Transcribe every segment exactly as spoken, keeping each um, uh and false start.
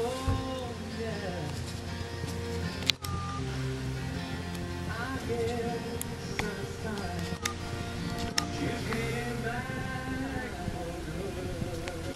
Oh, yeah. I guess it's time. You came back for good.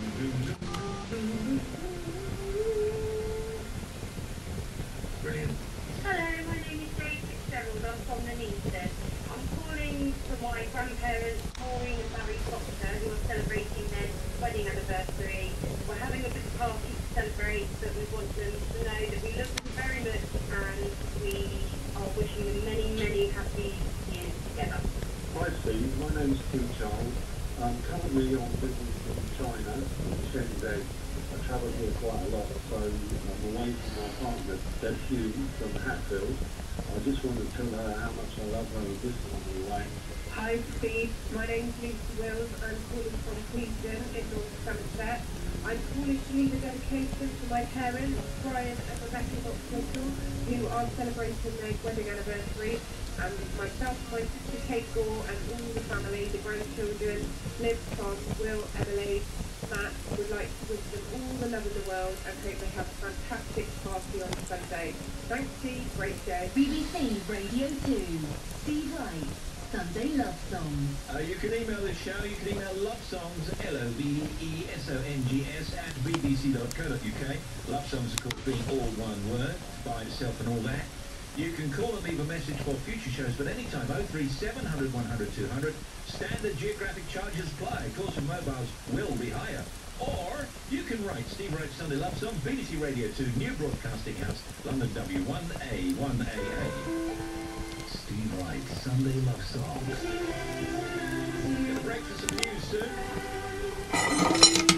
Brilliant. Hello, my name is Jane Fitzgerald. I'm from Nuneaton. I'm calling for my grandparents, Maureen and Barry Proctor, who are celebrating their wedding anniversary. We're having a big party to celebrate, but we want them to know that we love them very much and we are wishing them many, many happy years together. Hi Steve, my name's Tim Child. I'm currently on business in China, in Shenzhen. I travel here quite a lot, so I'm away from my partner, Deb Hughes from Hatfield. I just want to tell her how much I love her and this is on the way. Hi Steve, my name's Lucy Wills. I'm calling from Clevedon in North Somerset. I'm calling to leave a dedication to my parents, Brian and Rebecca Boxmitchell, who are celebrating their wedding anniversary, and myself, my sister Kate Gore, and all the family, the grandchildren, Liv, Tom, Will, Emily, Matt, would like to wish them all the love in the world and hope they have a fantastic party on Sunday. Thanks Steve, great day. B B C Radio two, Steve Wright, Sunday Love Songs. Uh, you can email this show, you can email lovesongs, L O V E S O N G S, at b b c dot co dot u k. Love songs, of course, being all one word, by itself and all that. You can call and leave a message for future shows, but anytime, oh three seven hundred, one hundred, two hundred. Standard geographic charges apply. Calls from mobiles will be higher. Or you can write Steve Wright Sunday Love Song, B B C Radio two, New Broadcasting House, London W one A one A A. Steve Wright Sunday Love Songs. We're going to break for some news soon.